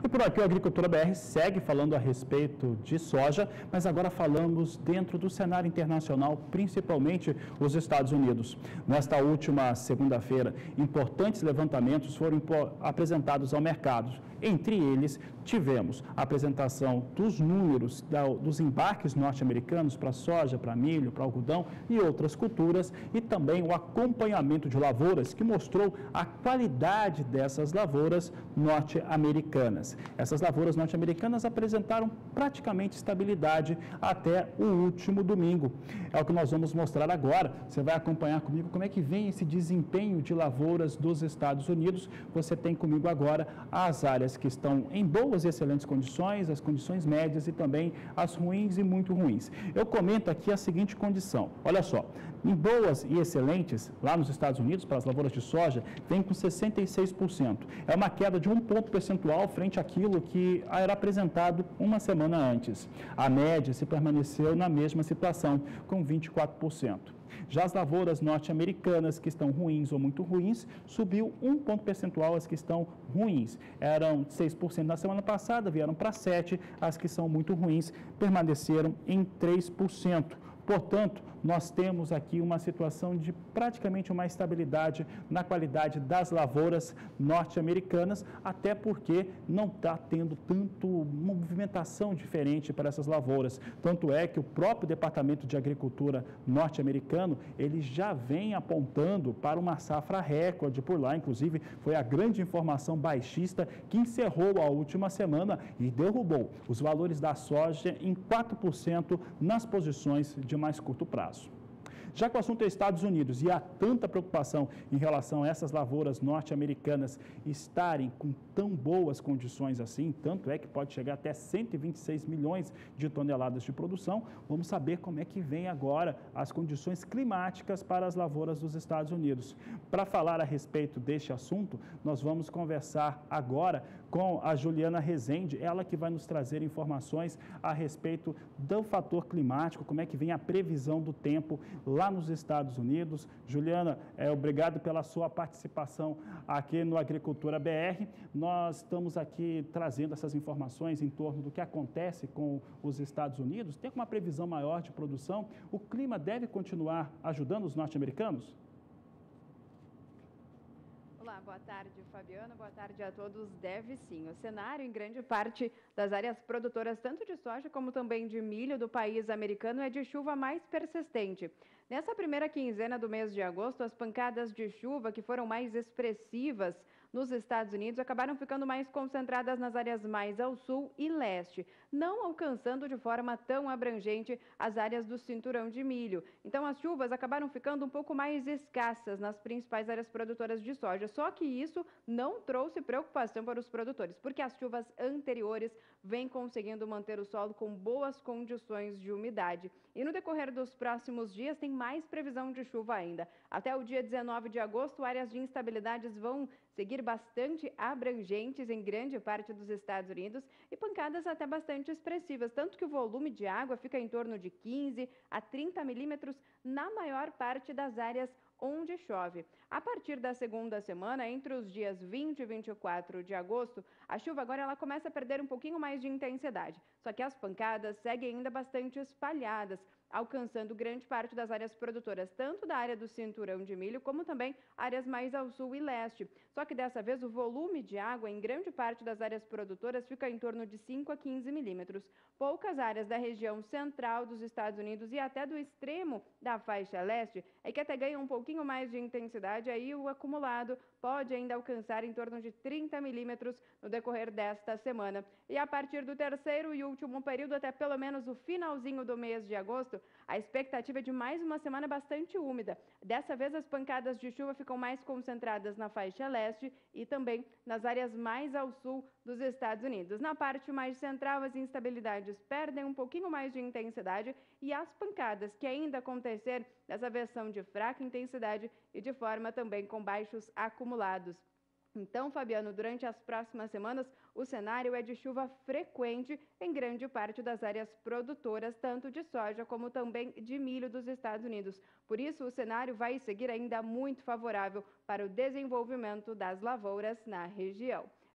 E por aqui, a Agricultura BR segue falando a respeito de soja, mas agora falamos dentro do cenário internacional, principalmente os Estados Unidos. Nesta última segunda-feira, importantes levantamentos foram apresentados ao mercado. Entre eles, tivemos a apresentação dos números dos embarques norte-americanos para soja, para milho, para algodão e outras culturas, e também o acompanhamento de lavouras, que mostrou a qualidade dessas lavouras norte-americanas. Essas lavouras norte-americanas apresentaram praticamente estabilidade até o último domingo. É o que nós vamos mostrar agora. Você vai acompanhar comigo como é que vem esse desempenho de lavouras dos Estados Unidos. Você tem comigo agora as áreas que estão em boas e excelentes condições, as condições médias e também as ruins e muito ruins. Eu comento aqui a seguinte condição. Olha só, em boas e excelentes, lá nos Estados Unidos, para as lavouras de soja, vem com 66%. É uma queda de 1 ponto percentual frente àquilo que era apresentado uma semana antes. A média se permaneceu na mesma situação, com 24%. Já as lavouras norte-americanas, que estão ruins ou muito ruins, subiu 1 ponto percentual as que estão ruins. Eram 6% na semana passada, vieram para 7%. As que são muito ruins permaneceram em 3%. Portanto, nós temos aqui uma situação de praticamente uma estabilidade na qualidade das lavouras norte-americanas, até porque não está tendo tanto movimentação diferente para essas lavouras. Tanto é que o próprio Departamento de Agricultura norte-americano, ele já vem apontando para uma safra recorde por lá. Inclusive, foi a grande informação baixista que encerrou a última semana e derrubou os valores da soja em 4% nas posições de mais curto prazo. Já que o assunto é Estados Unidos e há tanta preocupação em relação a essas lavouras norte-americanas estarem com tão boas condições assim, tanto é que pode chegar até 126 milhões de toneladas de produção, vamos saber como é que vem agora as condições climáticas para as lavouras dos Estados Unidos. Para falar a respeito deste assunto, nós vamos conversar agora com a Juliana Rezende, ela que vai nos trazer informações a respeito do fator climático, como é que vem a previsão do tempo lá nos Estados Unidos. Juliana, obrigado pela sua participação aqui no Agricultura BR. Nós estamos aqui trazendo essas informações em torno do que acontece com os Estados Unidos. Tem uma previsão maior de produção? O clima deve continuar ajudando os norte-americanos? Olá, boa tarde, Fabiano. Boa tarde a todos. Deve sim. O cenário em grande parte das áreas produtoras, tanto de soja como também de milho do país americano, é de chuva mais persistente. Nessa primeira quinzena do mês de agosto, as pancadas de chuva que foram mais expressivas nos Estados Unidos acabaram ficando mais concentradas nas áreas mais ao sul e leste, não alcançando de forma tão abrangente as áreas do cinturão de milho. Então, as chuvas acabaram ficando um pouco mais escassas nas principais áreas produtoras de soja. Só que isso não trouxe preocupação para os produtores, porque as chuvas anteriores vêm conseguindo manter o solo com boas condições de umidade. E no decorrer dos próximos dias tem mais previsão de chuva ainda. Até o dia 19 de agosto, áreas de instabilidades vão seguir bastante abrangentes em grande parte dos Estados Unidos e pancadas até bastante expressivas, tanto que o volume de água fica em torno de 15 a 30 milímetros na maior parte das áreas onde chove. A partir da segunda semana, entre os dias 20 e 24 de agosto, a chuva agora ela começa a perder um pouquinho mais de intensidade, só que as pancadas seguem ainda bastante espalhadas, alcançando grande parte das áreas produtoras, tanto da área do cinturão de milho, como também áreas mais ao sul e leste. Só que dessa vez o volume de água em grande parte das áreas produtoras fica em torno de 5 a 15 milímetros. Poucas áreas da região central dos Estados Unidos e até do extremo da faixa leste é que até ganham um pouquinho mais de intensidade, aí o acumulado pode ainda alcançar em torno de 30 milímetros no decorrer desta semana. E a partir do terceiro e último período, até pelo menos o finalzinho do mês de agosto, a expectativa é de mais uma semana bastante úmida. Dessa vez, as pancadas de chuva ficam mais concentradas na faixa leste e também nas áreas mais ao sul dos Estados Unidos. Na parte mais central, as instabilidades perdem um pouquinho mais de intensidade e as pancadas que ainda acontecer, dessa vez são de fraca intensidade e de forma também com baixos acumulados. Então, Fabiano, durante as próximas semanas, o cenário é de chuva frequente em grande parte das áreas produtoras, tanto de soja como também de milho dos Estados Unidos. Por isso, o cenário vai seguir ainda muito favorável para o desenvolvimento das lavouras na região.